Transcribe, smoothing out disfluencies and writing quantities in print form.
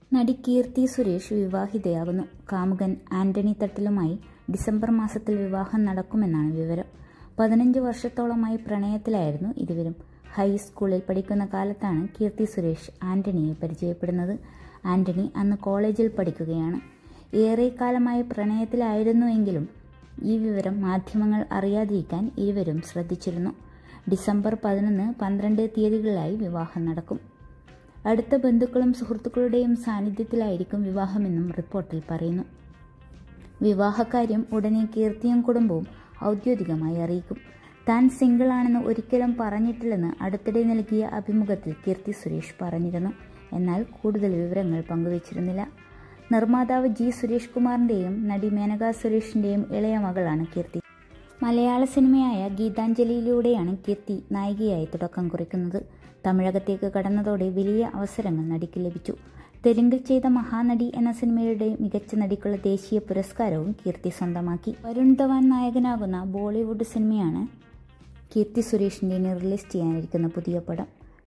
നടി കീർത്തി സുരേഷ് വിവാഹിതയാകുന്നു. കാമുകൻ ആന്റണി തട്ടിലുമായി ഡിസംബർ മാസത്തിൽ വിവാഹം നടക്കുമെന്നാണ് വിവരം. 15 വർഷത്തോളമായി പ്രണയത്തിലായിരുന്നു ഇരുവരും. ഹൈസ്കൂളിൽ പഠിക്കുന്ന കാലത്താണ് കീർത്തി സുരേഷ് ആന്റണിയെ പരിചയപ്പെടുന്നത്. ആന്റണി അന്ന് കോളേജിൽ പഠിക്കുകയാണ്. ഏറെക്കാലമായി പ്രണയത്തിലായിരുന്നുവെങ്കിലും ഈ വിവരം മാധ്യമങ്ങൾ അറിയാതിരിക്കാൻ ഇരുവരും ശ്രദ്ധിച്ചിരുന്നു. ഡിസംബർ 11, 12 തീയതികളിലായി വിവാഹം നടക്കും. അടുത്ത ബന്ധുക്കളും സുഹൃത്തുക്കളുടെയും സാന്നിധ്യത്തിലായിരിക്കും വിവാഹമെന്നും റിപ്പോർട്ടിൽ പറയുന്നു. വിവാഹകാര്യം ഉടനെ കീർത്തിയും കുടുംബവും ഔദ്യോഗികമായി അറിയിക്കും. താൻ സിംഗിളാണെന്ന് ഒരിക്കലും പറഞ്ഞിട്ടില്ലെന്ന് അടുത്തിടെ നൽകിയ അഭിമുഖത്തിൽ കീർത്തി സുരേഷ് പറഞ്ഞിരുന്നു. എന്നാൽ കൂടുതൽ വിവരങ്ങൾ പങ്കുവച്ചിരുന്നില്ല. നിർമ്മാതാവ് ജി സുരേഷ് കുമാറിൻ്റെയും നടി മേനക സുരേഷിൻ്റെയും ഇളയ മകളാണ് കീർത്തി. മലയാള സിനിമയായ ഗീതാഞ്ജലിയിലൂടെയാണ് കീർത്തി നായികയായി തുടക്കം കുറിക്കുന്നത്. തമിഴകത്തേക്ക് കടന്നതോടെ വലിയ അവസരങ്ങൾ നടിക്ക് ലഭിച്ചു. തെലുങ്കിൽ ചെയ്ത മഹാനടി എന്ന സിനിമയുടെ മികച്ച നടിക്കുള്ള ദേശീയ പുരസ്കാരവും കീർത്തി സ്വന്തമാക്കി. വരുൺ ധവാൻ നായകനാകുന്ന ബോളിവുഡ് സിനിമയാണ് കീർത്തി സുരേഷിൻ്റെ റിലീസ് ചെയ്യാനിരിക്കുന്ന പുതിയ പടം.